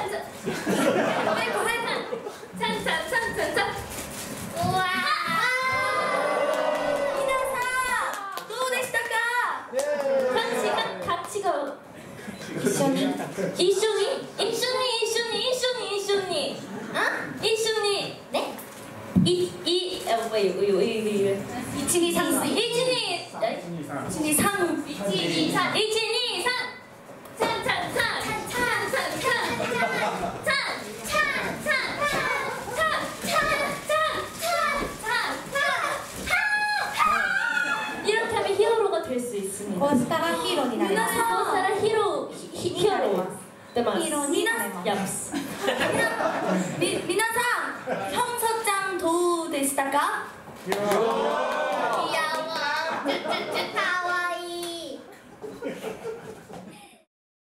이렇게 하면 히어로가 될 수 있습니다. こうしたらヒーローになります。 皆さん、평소장どうでしたか？ 귀여워.